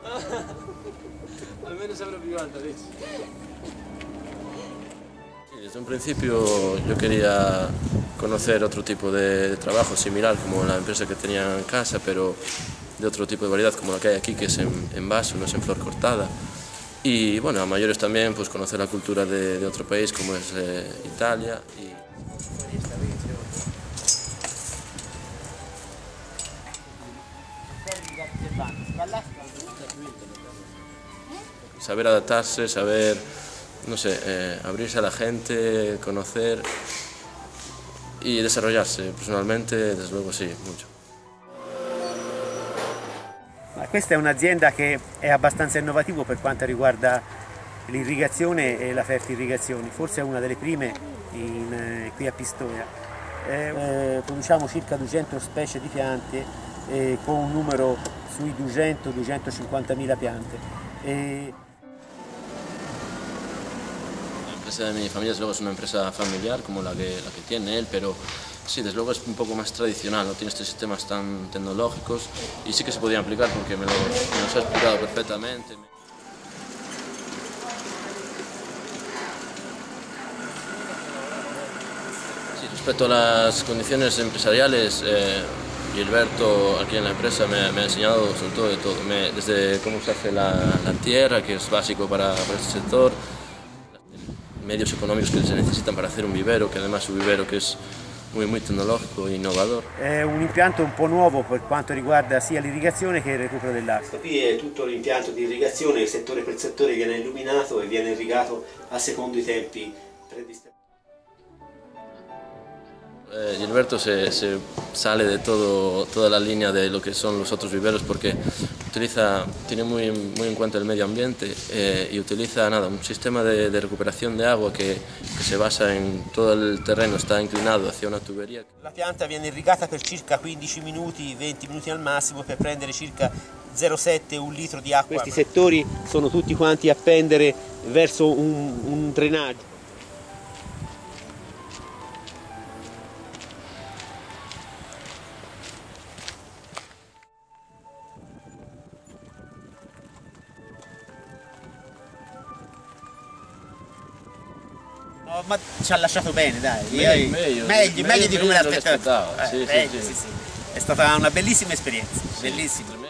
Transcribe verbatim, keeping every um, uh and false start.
Al menos sobreviviendo, dice. Sí, desde un principio yo quería conocer otro tipo de trabajo similar como la empresa que tenía en casa, pero de otro tipo de variedad como la que hay aquí, que es en, en vaso, no es en flor cortada. Y bueno, a mayores también pues conocer la cultura de, de otro país como es eh, Italia. Y... saber adaptarse, saber, no sé, eh, abrirse a la gente, conocer y desarrollarse personalmente, desde luego sì, mucho. Questa è un'azienda che è abbastanza innovativa per quanto riguarda l'irrigazione e la fertirrigazione, forse è una delle prime in, eh, qui a Pistoia. Eh, produciamo circa duecento specie di piante eh, con un numero sui duecento duecentocinquantamila piante. E... La empresa de mi familia desde luego es una empresa familiar como la que, la que tiene él, pero sí, desde luego es un poco más tradicional, no tiene estos sistemas tan tecnológicos y sí que se podían aplicar porque me, lo, me los ha explicado perfectamente. Sí, respecto a las condiciones empresariales, eh, Gilberto aquí en la empresa me, me ha enseñado sobre todo de todo, me, desde cómo se hace la, la tierra, que es básico para, para este sector, medios económicos que se necesitan para hacer un vivero, que además es un vivero che è muy, muy tecnologico e innovador. È un impianto un po' nuovo per quanto riguarda sia l'irrigazione che il recupero dell'acqua. Qui è tutto l'impianto di irrigazione, settore per settore viene illuminato e viene irrigato a secondo i tempi predistinti. Eh, Gilberto se, se sale de todo, toda la línea de lo que son los otros viveros porque utiliza, tiene muy, muy en cuenta el medio ambiente eh, y utiliza nada, un sistema de, de recuperación de agua que, que se basa en todo el terreno, está inclinado hacia una tubería. La pianta viene irrigata per circa quindici minuti, venti minuti al massimo per prendere circa zero virgola sette un litro di acqua. Questi settori sono tutti quanti a pendere verso un, un drenaggio. No, ma ci ha lasciato bene, dai. Meglio, meglio, meglio, meglio di come l'aspettavo. l'aspettavo. Sì, eh, sì, sì, sì. sì. È stata una bellissima esperienza, Sì, bellissima.